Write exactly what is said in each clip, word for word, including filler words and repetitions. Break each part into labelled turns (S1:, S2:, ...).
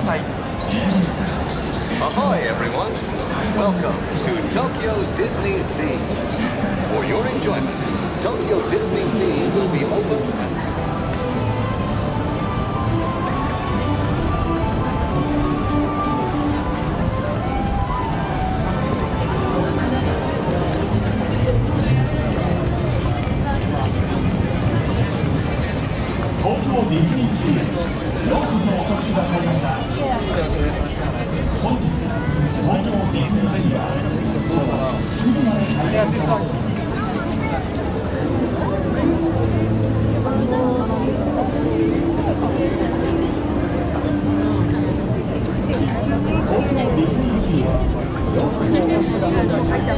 S1: ださい。
S2: Ahoy everyone! Welcome to Tokyo Disney Sea. For your enjoyment, Tokyo Disney Sea will be open.
S1: Tokyo Disney Sea へようこそお越しくださいました。本日東京ディズニーシーは午後くじまで開園となっています。東京ディズニーシーへようこそお越しくださいました。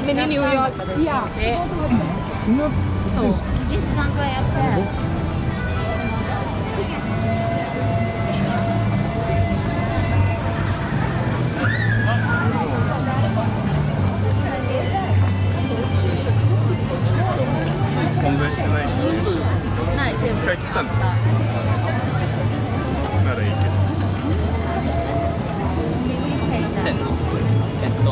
S3: ミニニューヨーク。いや。そう。
S4: 存在してないんで、
S3: ないで
S4: 使い切ったんですか。ならいいけど。
S5: えっと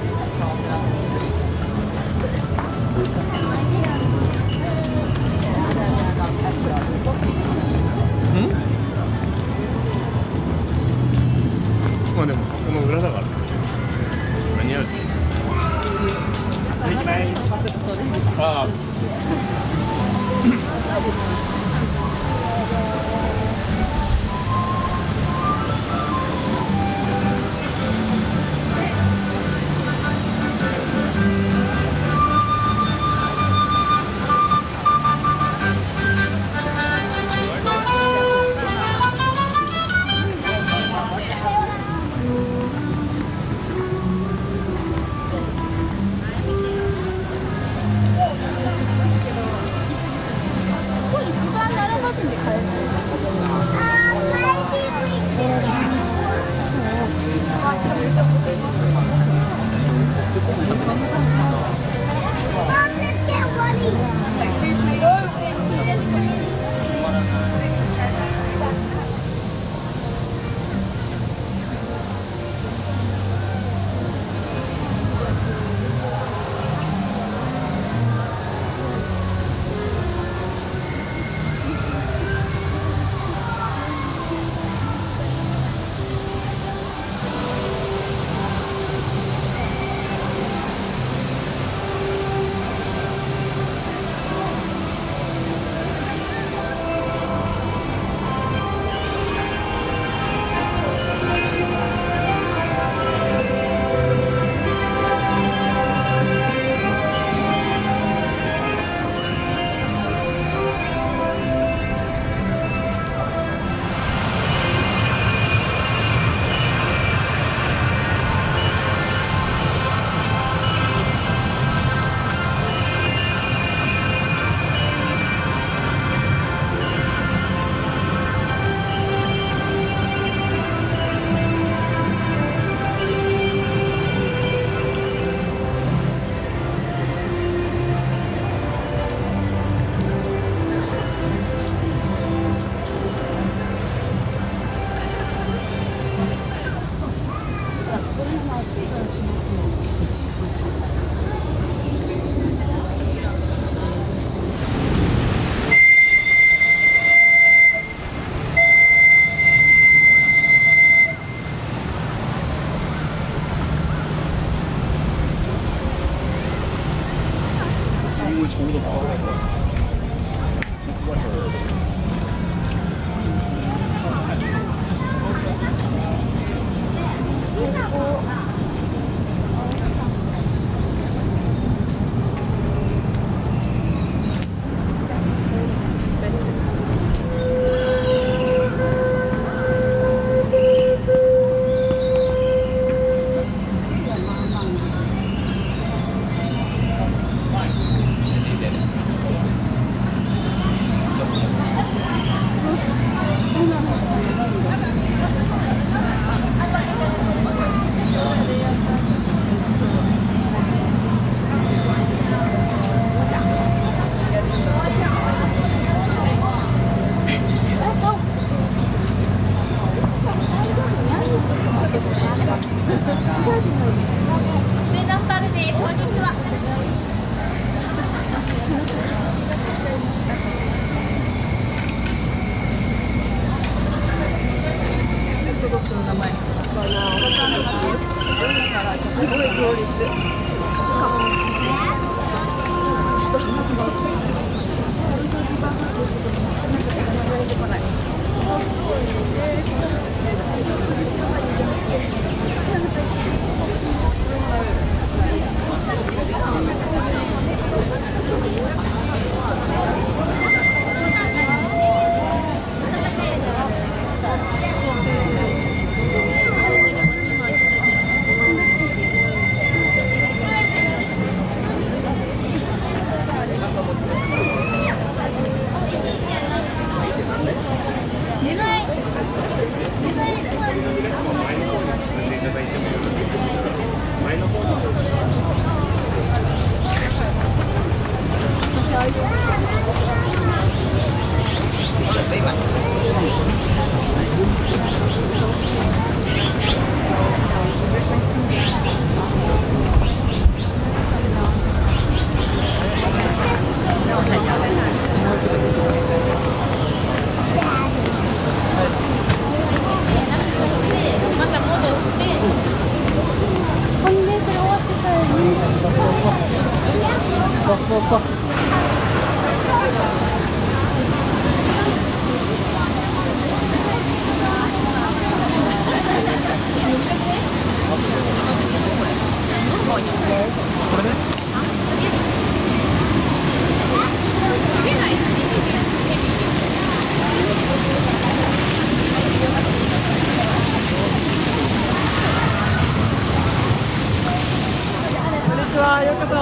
S4: まあでもそこの裏だから間に合うでしょ。できない。ああ。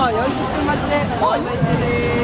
S6: よんじゅっぷん待ちでお祝い中です。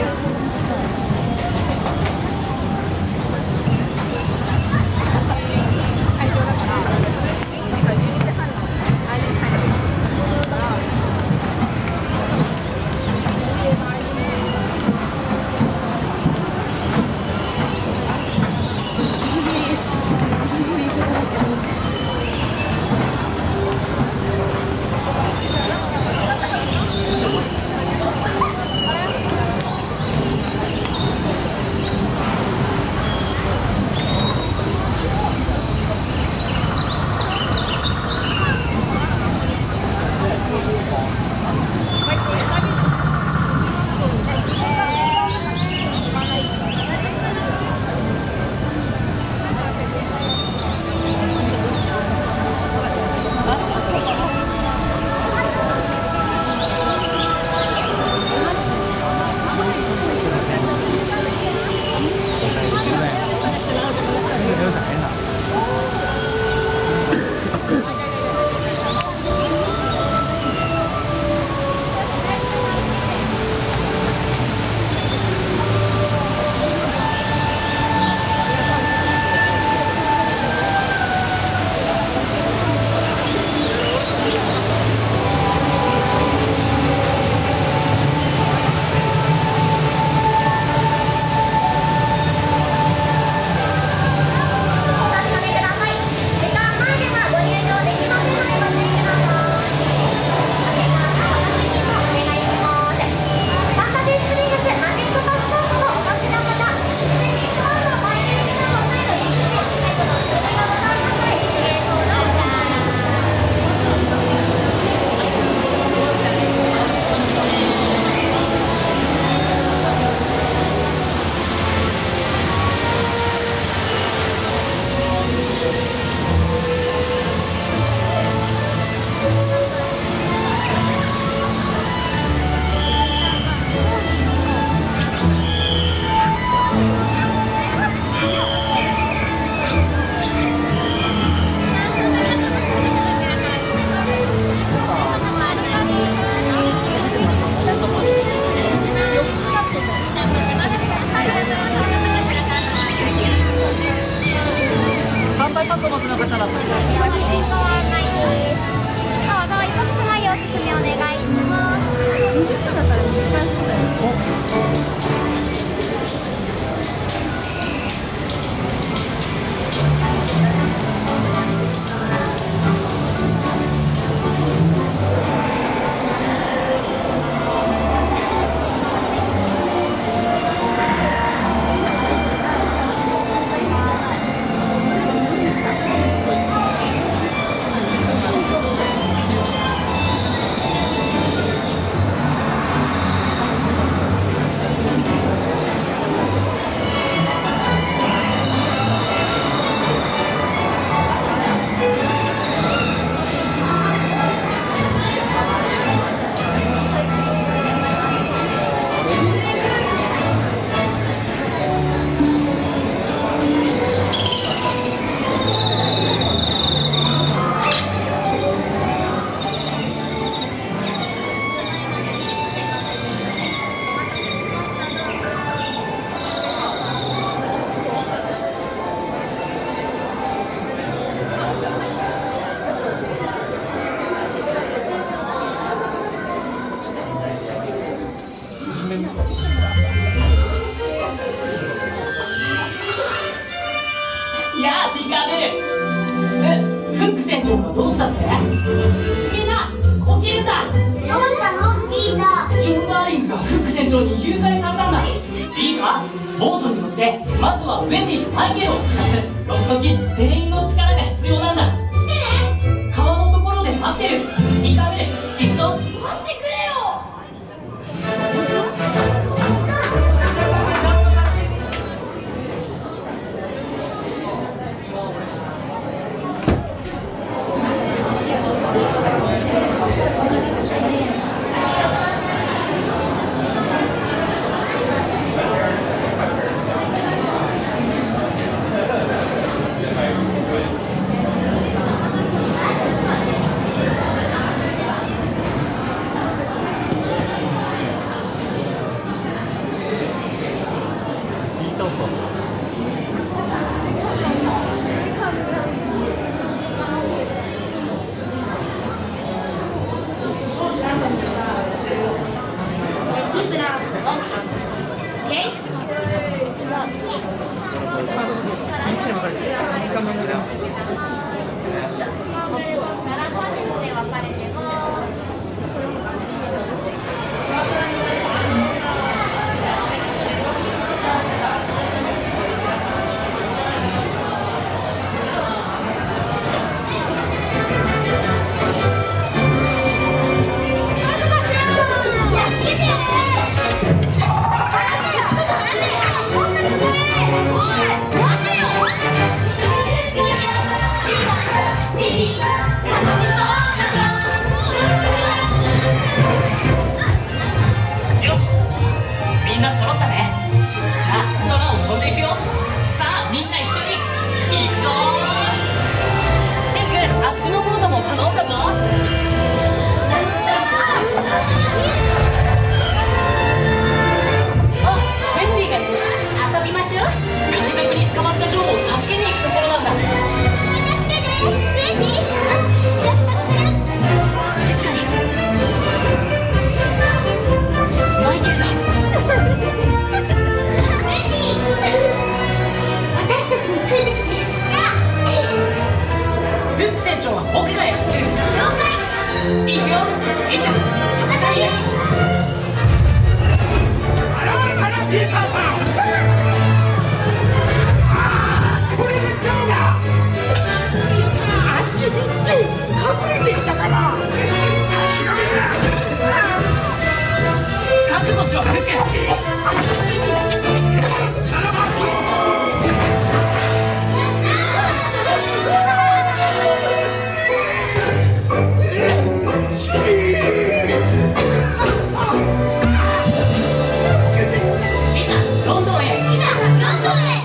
S7: どうしたって？みんな起きるんだ。
S8: どうしたのピーター？
S7: ジョン・ダーリングがフック船長に誘拐されたんだ。いいか、ボートに乗ってまずはウェンディとマイケルを探す。ロストキッズ全員の力が必要なんだ。
S8: ねえ、
S7: 川のところで待ってる。ピーター・ベル、行くぞ。
S8: 待ってくれよ。
S7: 船長は僕がやっつける。
S8: 了解。
S7: いくよ、いざ
S8: 戦いへ。
S7: 覚悟しろ、フック。ロンドンへ。
S8: いざロンドンへ。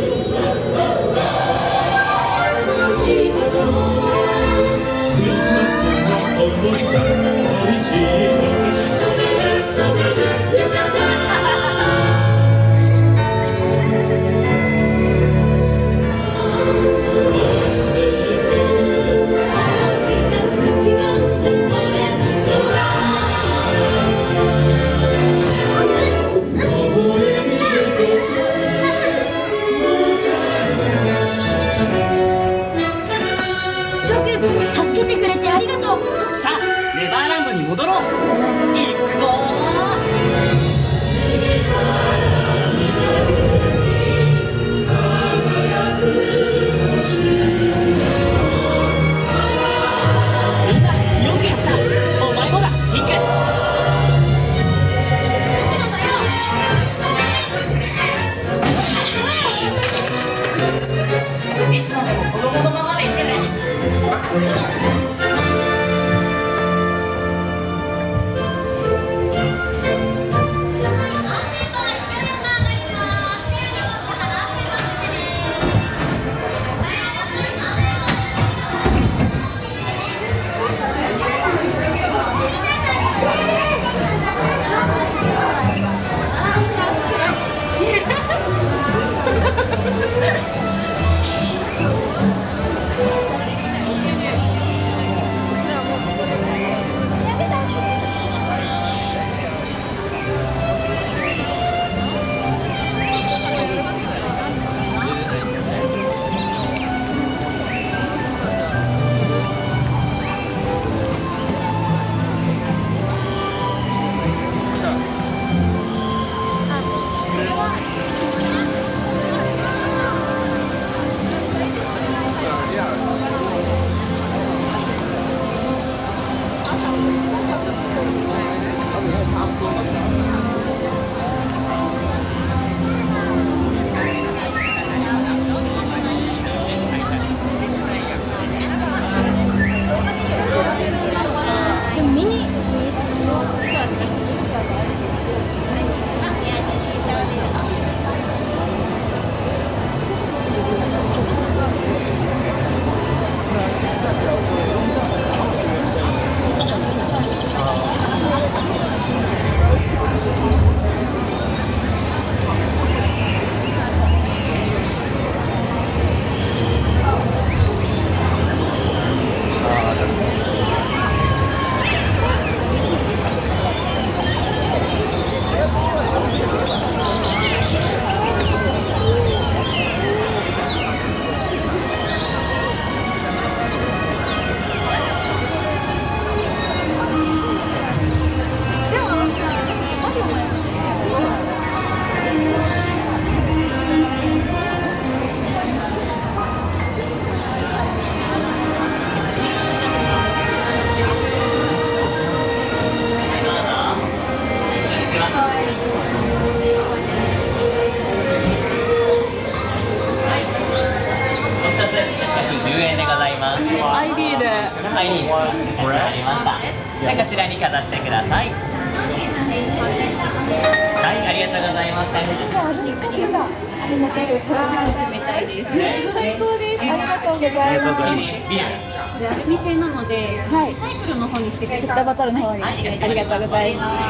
S9: 諸君、助けてくれてありがとう。
S7: さあ、ネバーランドに戻ろう。行くぞー。みんなよくやった。お前もだ、ティンク。いつまでも子供のままでいてね。
S6: アイディー で
S7: はい、かしこまりました。じゃあこちらにかざしてください。はい、ありがとうございます。
S3: ありがとうございます。冷たいです。
S6: 最高です。ありがとうございます。
S7: ビール。
S3: これアルミ製なので、リサイクルの方にしてください。
S6: ペットボトルの方に。ありがとうございます。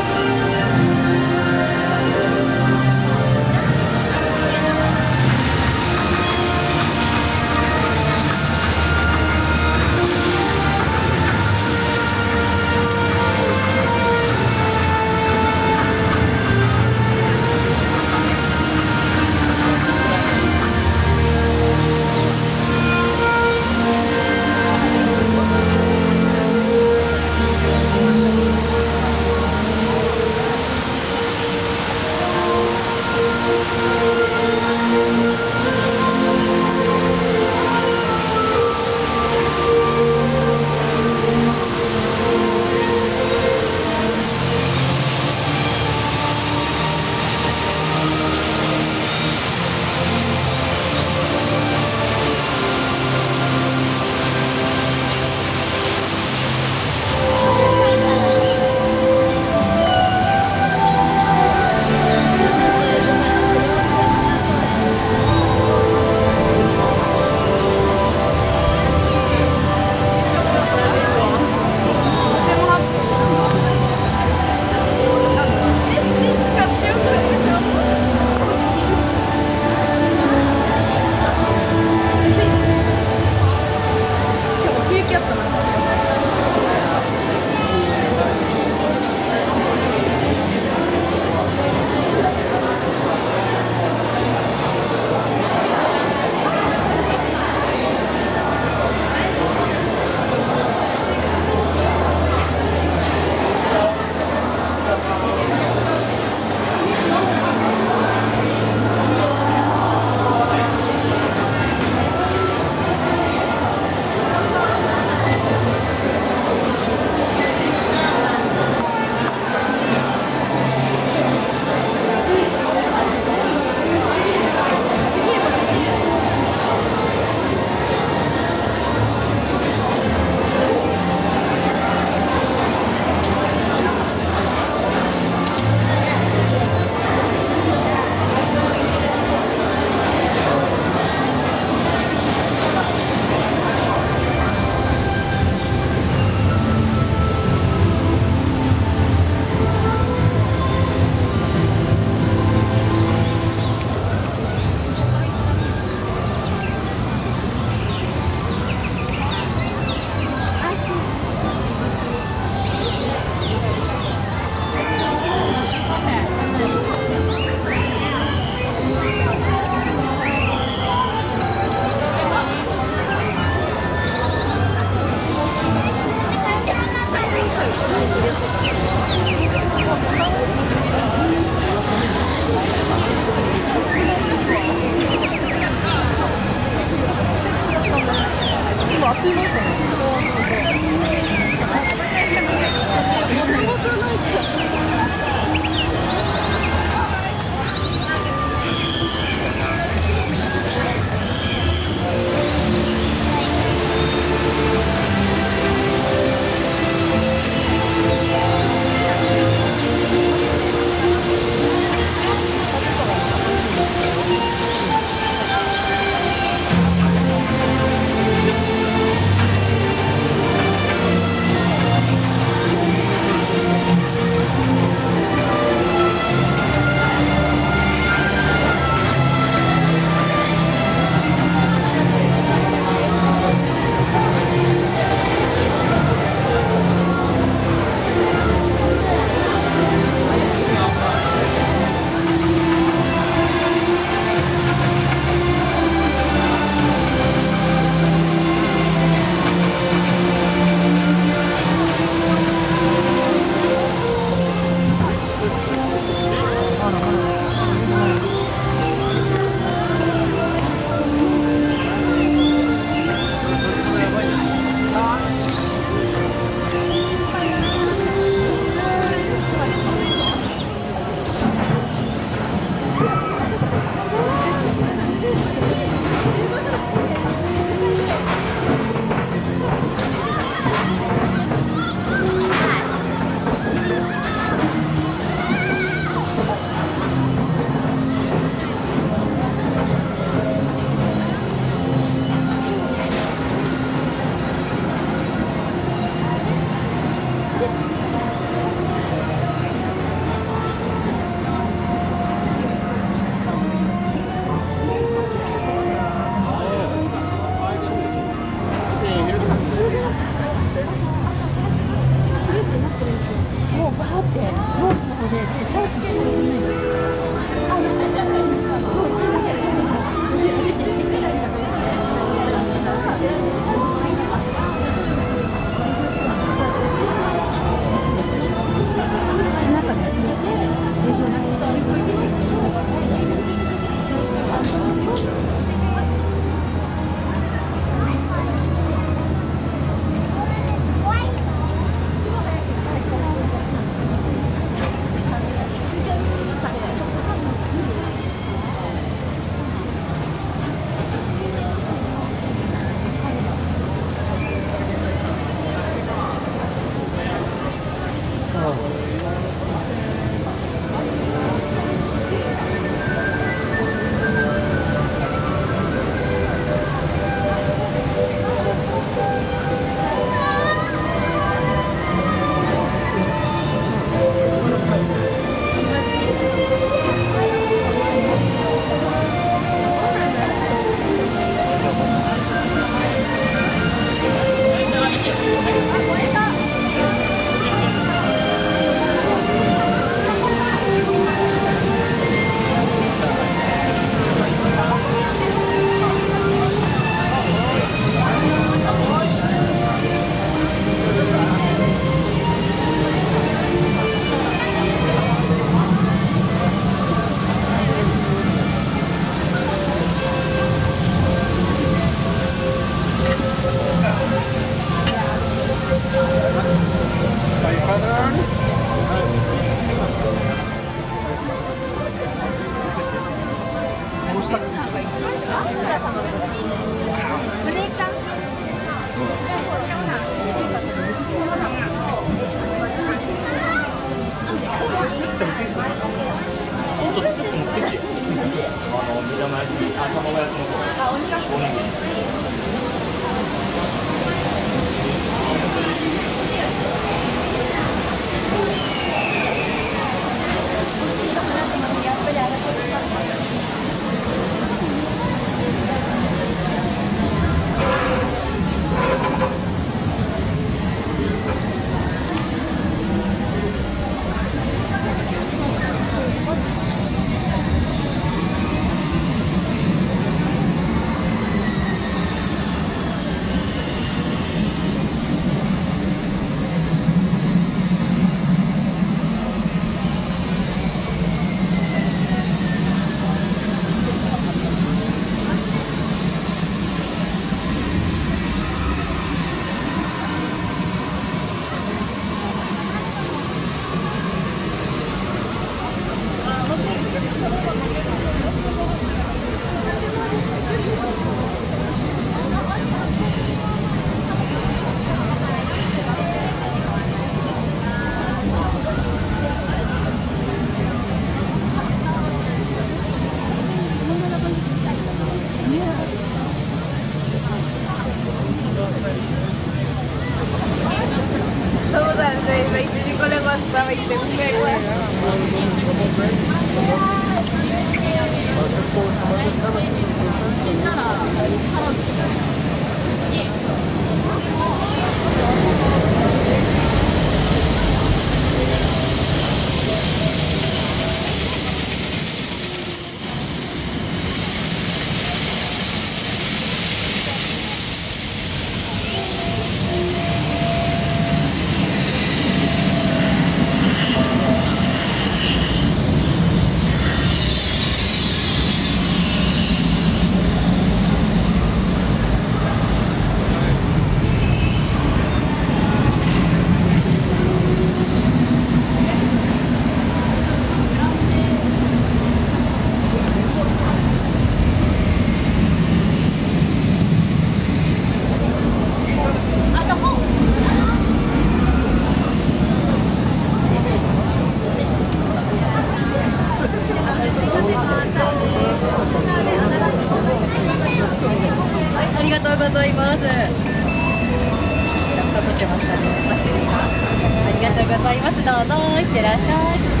S6: ありがとうございます。写真たくさん撮ってましたね。バッチリでした。ありがとうございます。どうぞいってらっしゃい。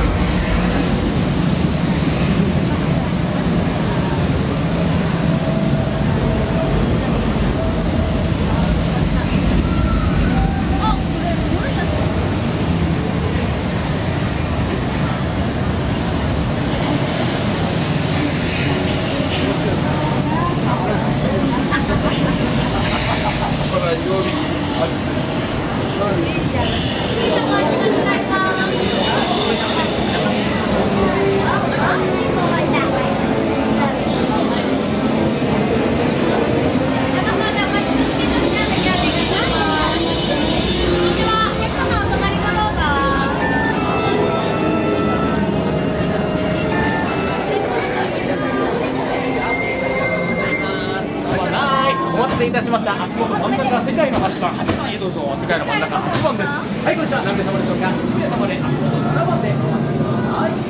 S10: お待たせいたしました。足元真ん中世界のはちばん、はちばんへどうぞ。世界の真ん中はちばんです。はい、こんにちは。何名様でしょうか。いち名様で足元ななばんでお待ちください。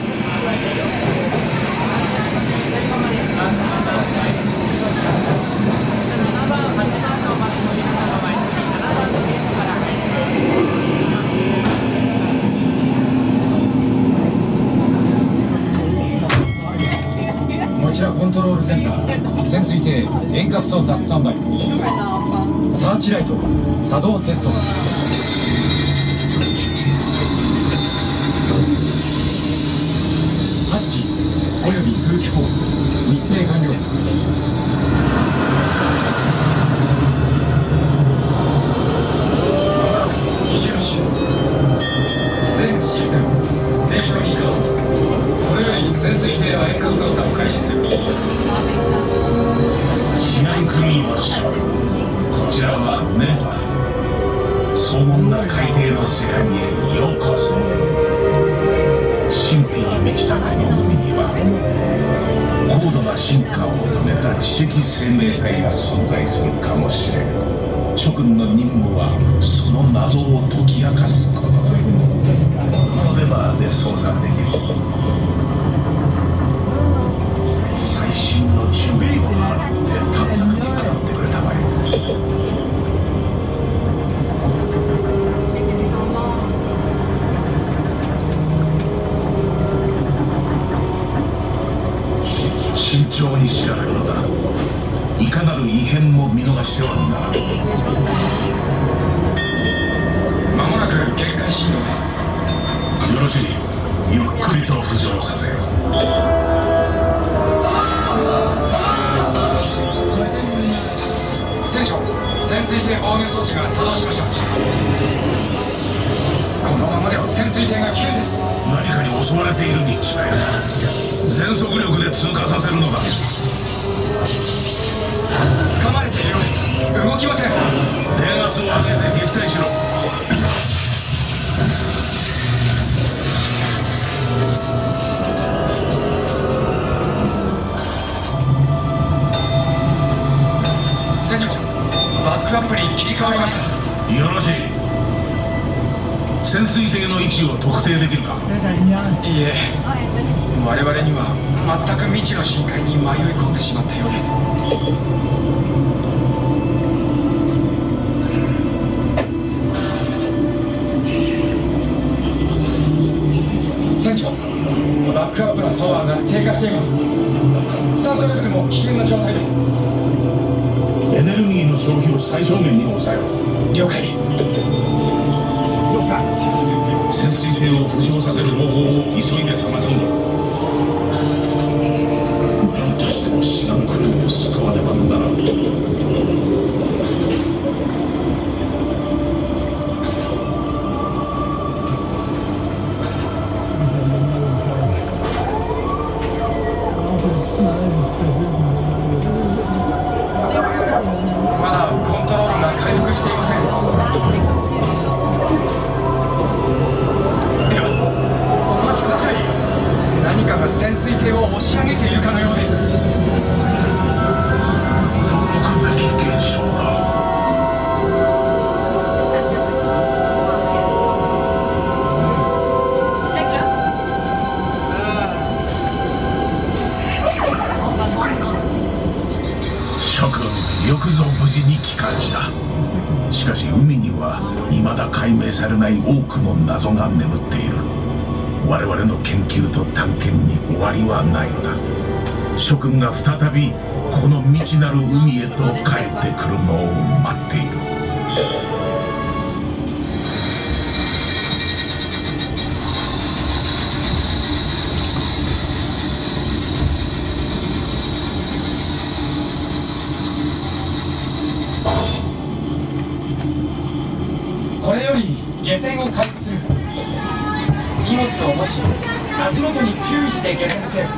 S11: こちらコントロールセンター、潜水艇遠隔操作スタンバイ、サーチライト作動テスト、ハッチおよび空気砲密閉完了。二重視全システム正常に移動。これより潜水艇の遠隔操作を開始する。試合組員はこちらはメンバー。 奇跡生命体が存在するかもしれん。諸君の任務はその謎を解き明かすこと。このレバーで操作できる。最新の注意を払って探索に当たってくれたまえ。慎重に調べるのだ。いかなる異変も見逃してはならない。 間もなく限界信号です。よろしい。ゆっくりと浮上させよう。船長、潜水艇防御装置が作動しました。このままでは潜水艇が危険です。何かに襲われているに違いない。全速力で通過させるのだ。掴まれているようです。動きません。電圧を上げて撃退しろ。船長、バックアップに切り替わりました。よろしい。潜水艇の位置を特定できるか。いいえ、我々には全く未知の深海に迷い込んでしまったようです。船長、バックアップのパワーが低下しています。スタートレベルも危険な状態です。エネルギーの消費を最小限に抑えろ。了解。潜水艇を浮上させる方法を急いで探すんだ。何としてもシガンクルーを救わねばならん。まだコントロールが回復していません。何かが潜水艇を押し上げているかのようです。驚くべき現象だ。諸君、よくぞ無事に帰還した。しかし海には未だ解明されない多くの謎が眠っている。我々の研究と探検に終わりはないのだ。諸君が再びこの未知なる海へと帰ってくるのを待っている。これより下船を開始する。荷物を持ち、足元に注意して下船せよ。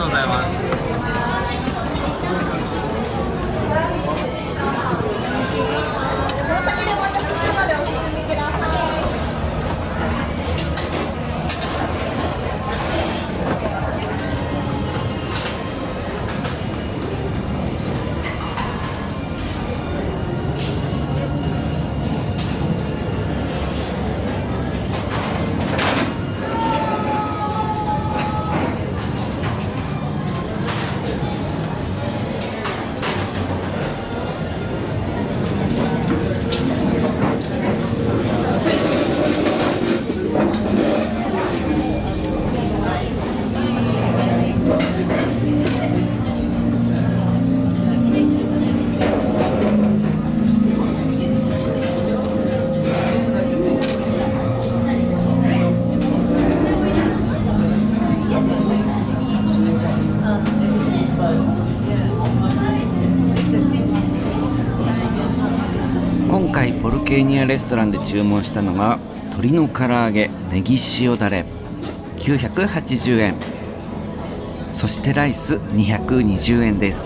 S5: とうございます。
S12: 今回ポルケーニアレストランで注文したのが鶏の唐揚げネギ塩だれきゅうひゃくはちじゅうえん、そしてライスにひゃくにじゅうえんです。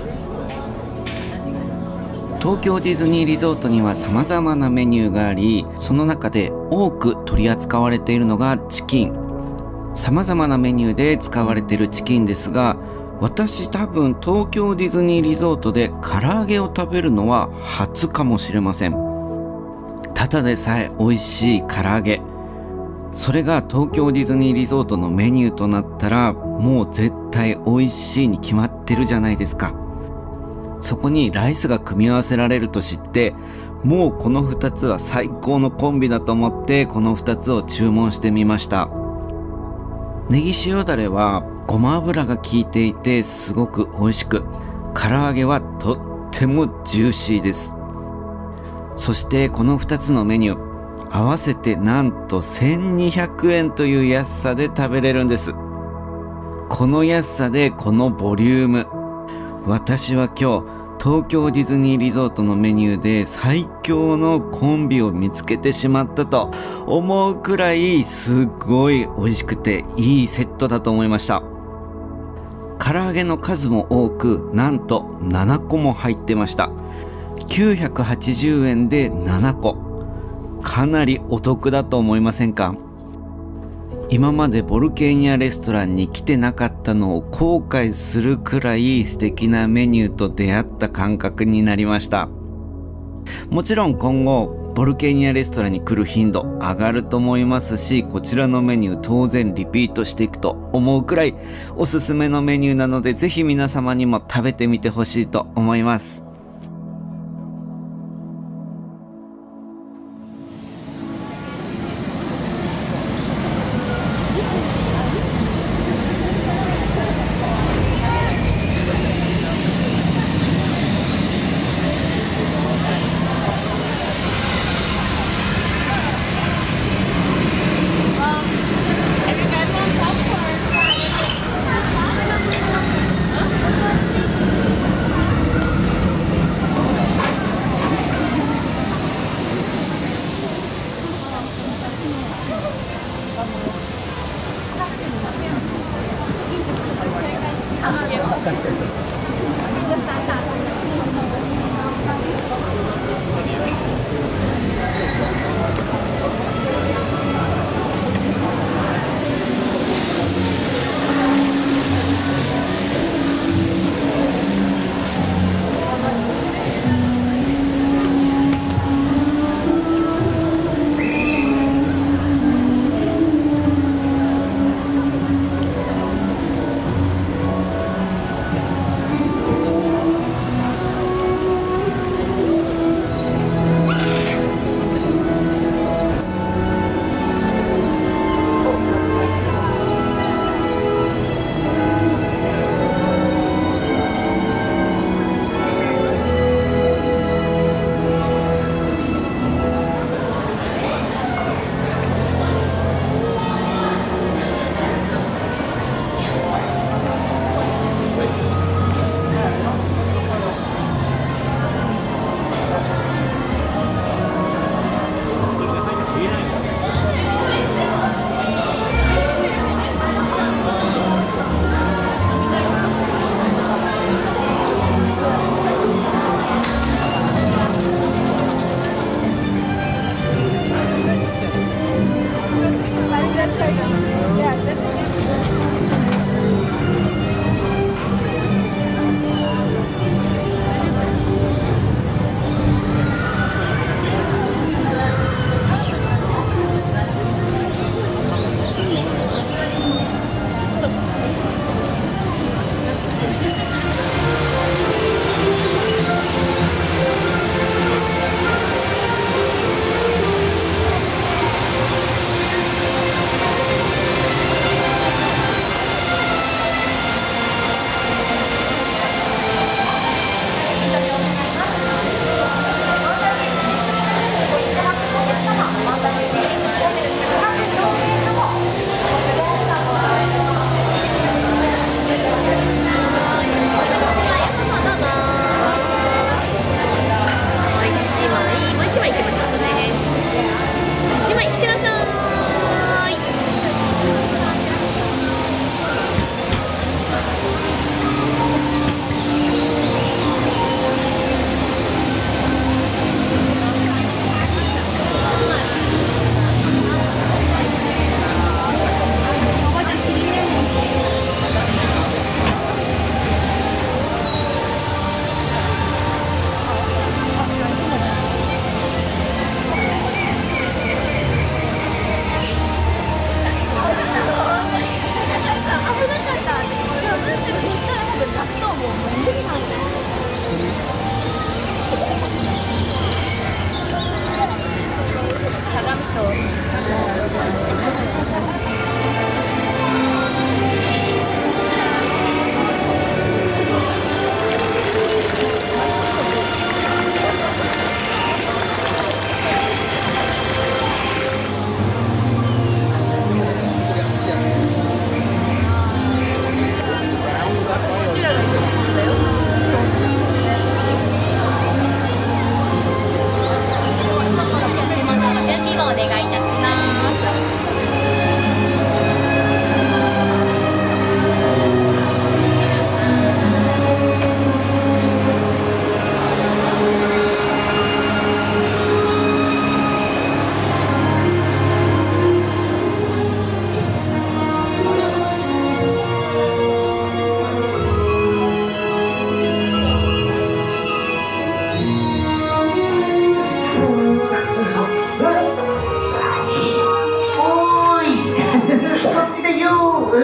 S12: 東京ディズニーリゾートには様々なメニューがあり、その中で多く取り扱われているのがチキン。様々なメニューで使われているチキンですが、私多分東京ディズニーリゾートで唐揚げを食べるのは初かもしれません。ただでさえ美味しい唐揚げ、それが東京ディズニーリゾートのメニューとなったらもう絶対美味しいに決まってるじゃないですか。そこにライスが組み合わせられると知って、もうこのふたつは最高のコンビだと思ってこのふたつを注文してみました。ネギ塩だれはごま油が効いていてすごく美味しく、唐揚げはとってもジューシーです。そしてこのふたつのメニュー合わせてなんとせんにひゃくえんという安さで食べれるんです。この安さでこのボリューム、私は今日東京ディズニーリゾートのメニューで最強のコンビを見つけてしまったと思うくらいすごい美味しくていいセットだと思いました。唐揚げの数も多く、なんとななこも入ってました。きゅうひゃくはちじゅうえんでななこ、かなりお得だと思いませんか？今までボルケーニアレストランに来てなかったのを後悔するくらい素敵なメニューと出会った感覚になりました。もちろん今後ボルケーニアレストランに来る頻度上がると思いますし、こちらのメニュー当然リピートしていくと思うくらいおすすめのメニューなので、ぜひ皆様にも食べてみてほしいと思います。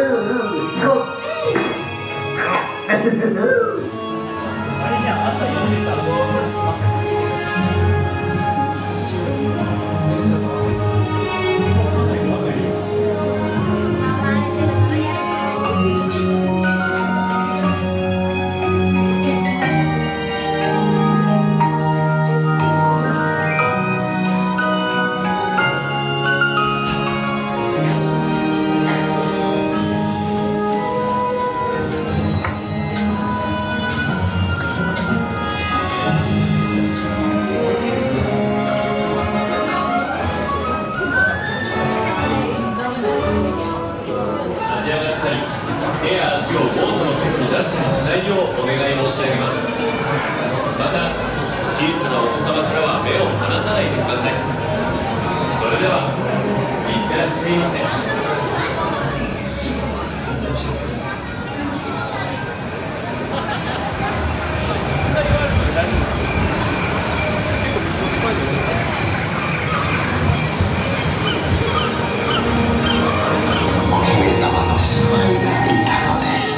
S10: じゃあ朝読んでたら
S13: 手や足をボートの外に出したりしないようお願い申し上げます。また小さなお子様からは目を離さないでください。それではいってらっしゃいませ。
S1: お姫様の姉妹がいたのでした。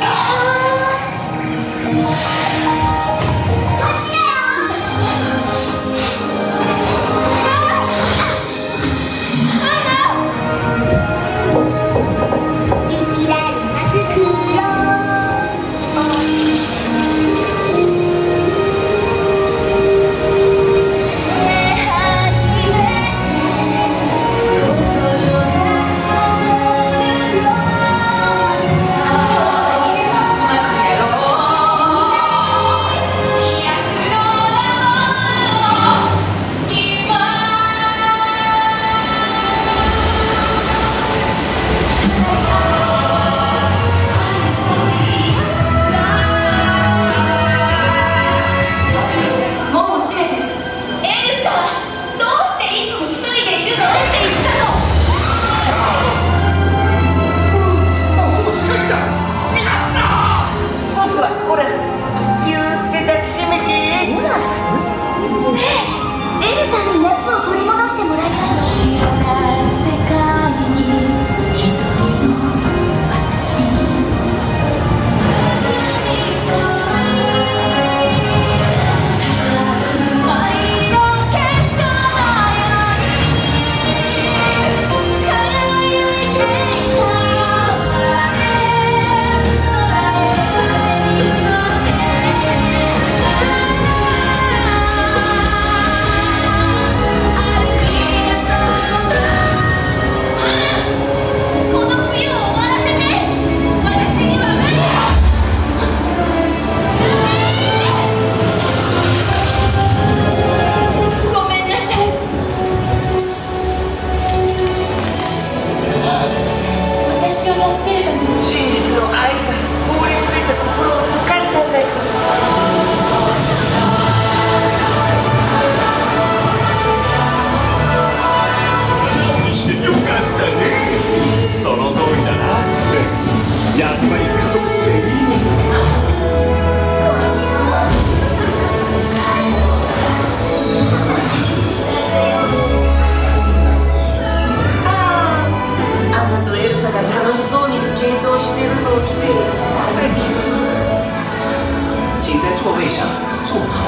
S7: 请在座位上坐好。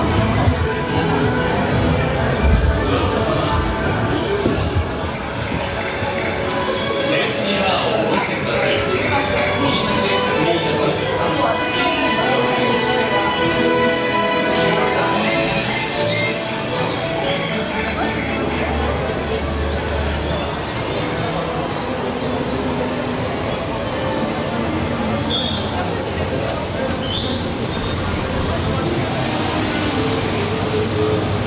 S1: Thank you.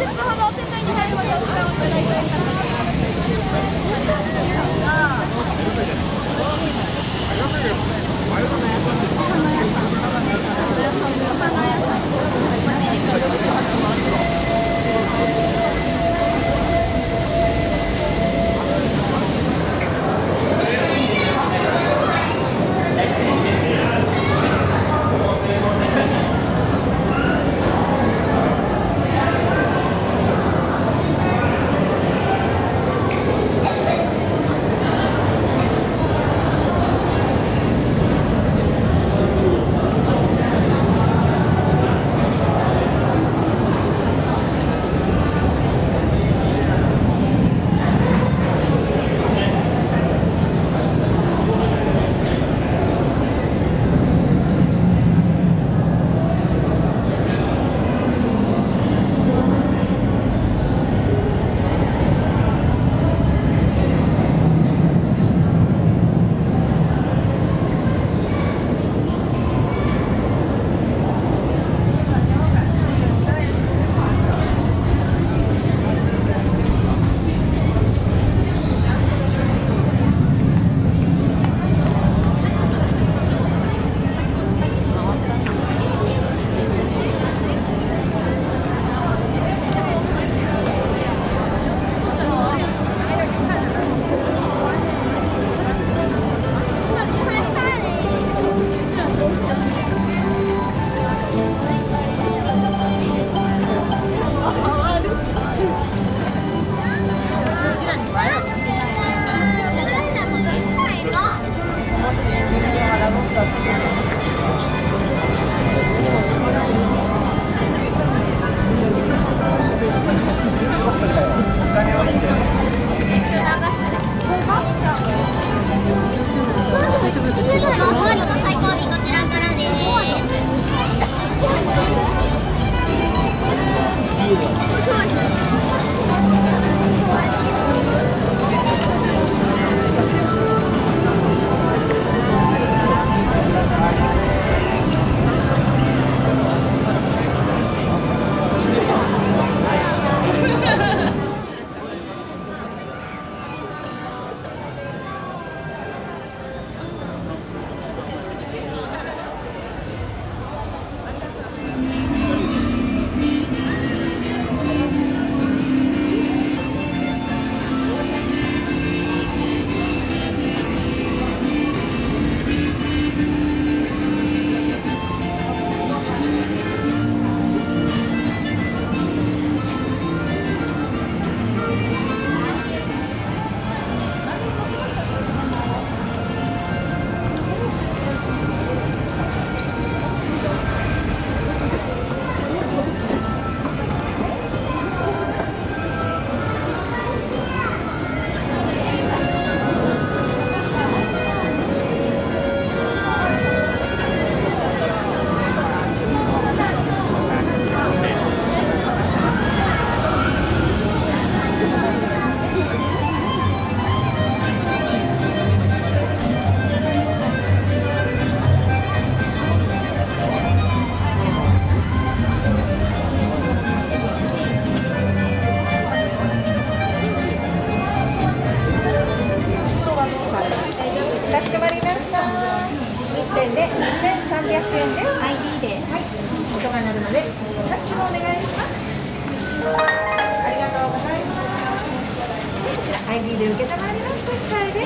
S6: アイディー で受けたまりました。これです。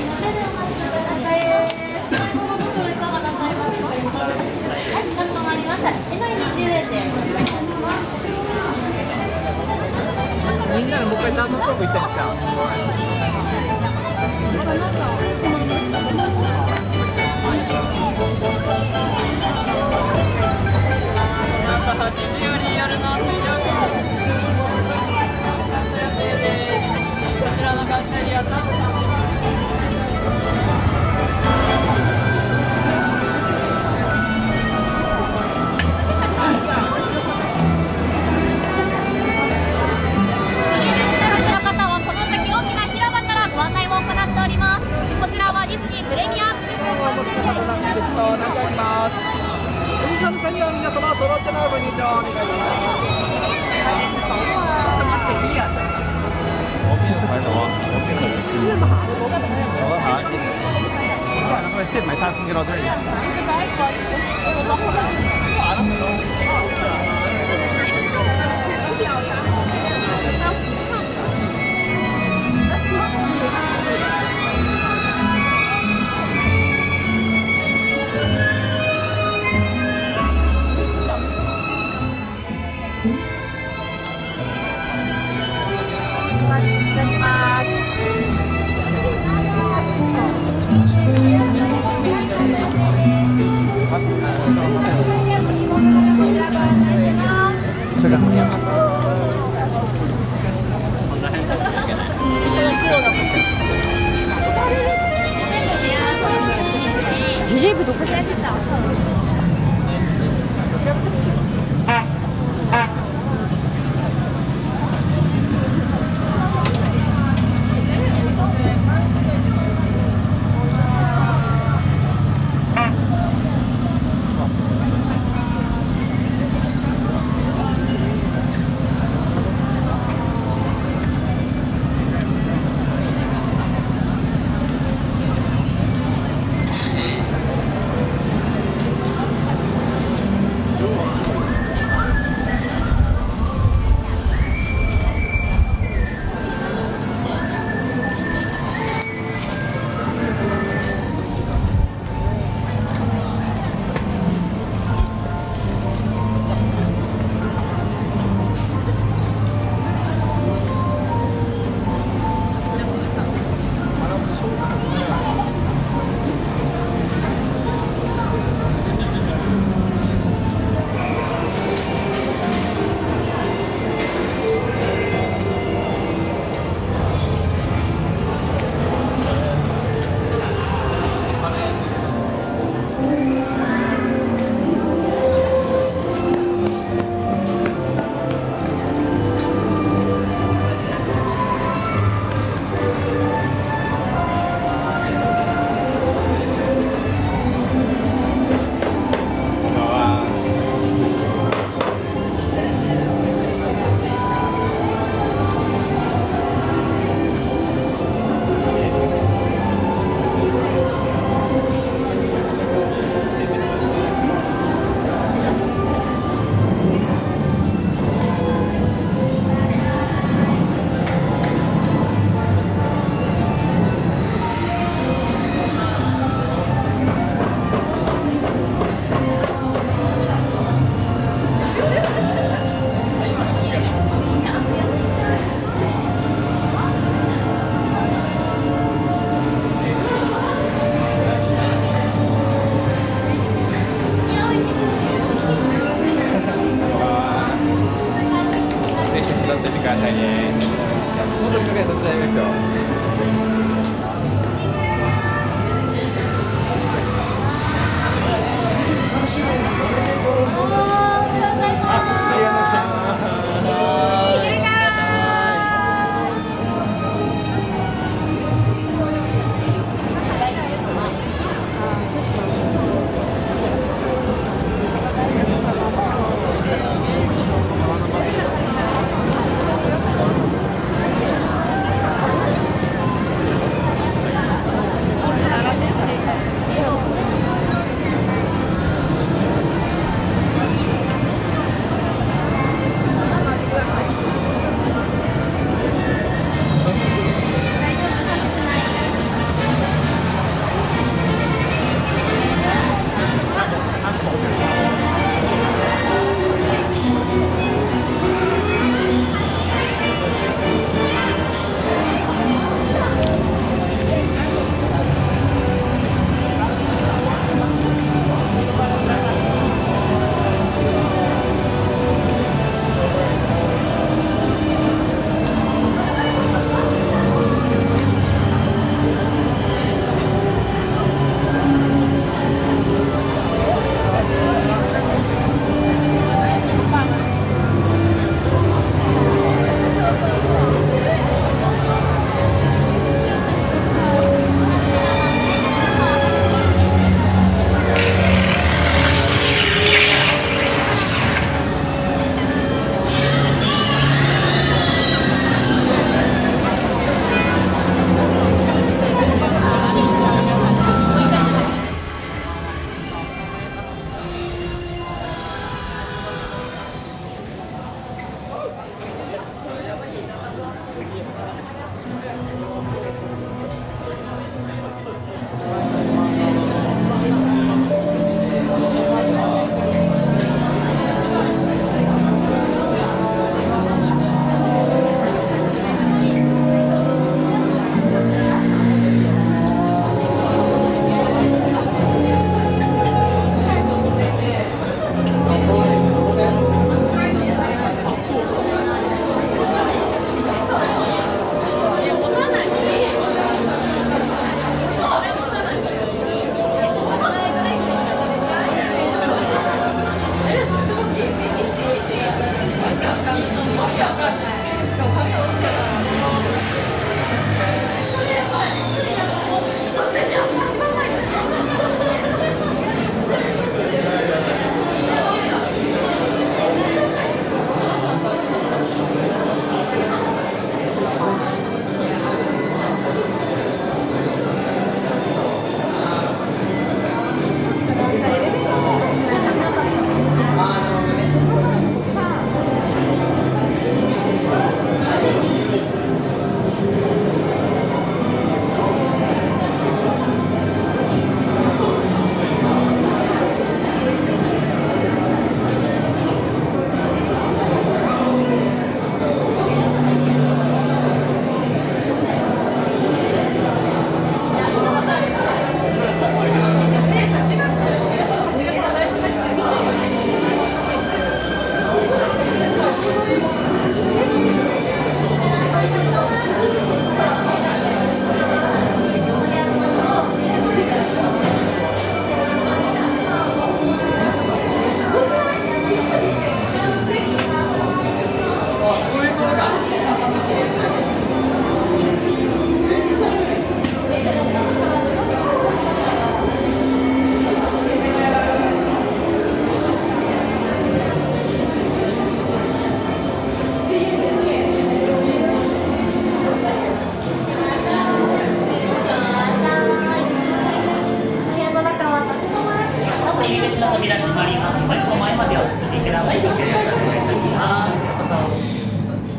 S6: はい、かしこまりました。いちまいにじゅうえんで。
S10: みんなでもう一回タートストーク行ってみた。なんかはちじより夜の水上ショー。こちらの会社エリアタンさん。皆様揃ってのご入場お願いします。
S4: 买什么？
S3: 是马的，我干嘛要？
S4: 我好像不然会现买大新给到这里。
S3: 这个。ゲームどこでやってた？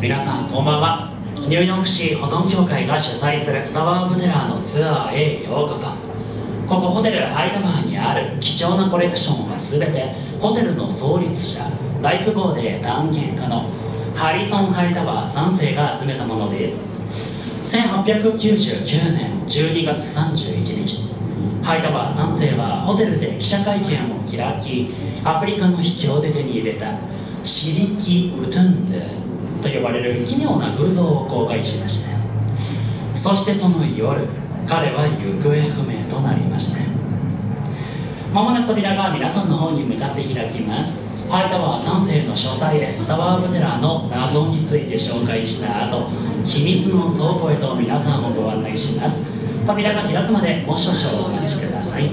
S7: 皆さんこんばんは。ニューヨーク市保存協会が主催するタワー・オブ・テラーのツアーへようこそ。ここホテルハイタワーにある貴重なコレクションは全てホテルの創立者、大富豪で探検家のハリソン・ハイタワーさんせいが集めたものです。せんはっぴゃくきゅうじゅうきゅうねんじゅうにがつさんじゅういちにち、ハイタワーさんせいはホテルで記者会見を開き、アフリカの秘境で手に入れたシリキ・ウトゥンドと呼ばれる奇妙な偶像を公開しました。そしてその夜、彼は行方不明となりました。まもなく扉が皆さんの方に向かって開きます。ハイタワーさんせいの書斎でタワー・オブ・テラーの謎について紹介した後、秘密の倉庫へと皆さんをご案内します。扉が開くまでもう少々お待ちください。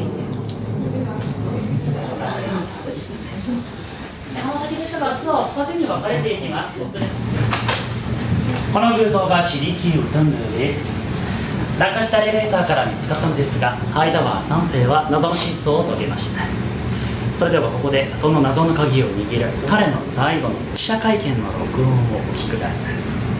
S7: 山崎ですが、ツアーはふたつに分かれていきます。この偶像がシリキ・ウトゥンドゥです。落下したエレベーターから見つかったのですが、ハイタワーさんせいは謎の失踪を遂げました。それではここでその謎の鍵を握る彼の最後の記者会見の録音をお聞きください。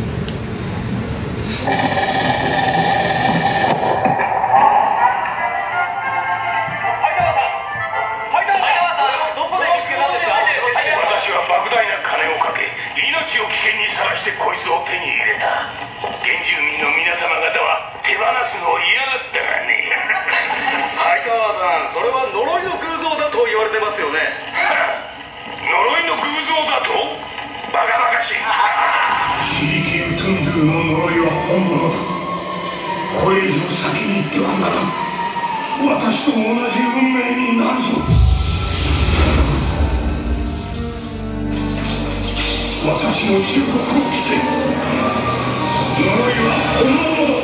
S11: 私は莫大な金をかけ、命を危険にさらしてこいつを手に入れた。原住民の皆様方は手放すのを嫌がったがね。
S14: ハイタワーさん、それは呪いの偶像だと言われてますよね。
S11: 呪いの偶像だと？バカバカしい。シリキ・ウトゥンドゥの呪いは本物だ。これ以上先に行ってはならん。私と同じ運命になるぞ。私の忠告を聞け。呪いは本物だ。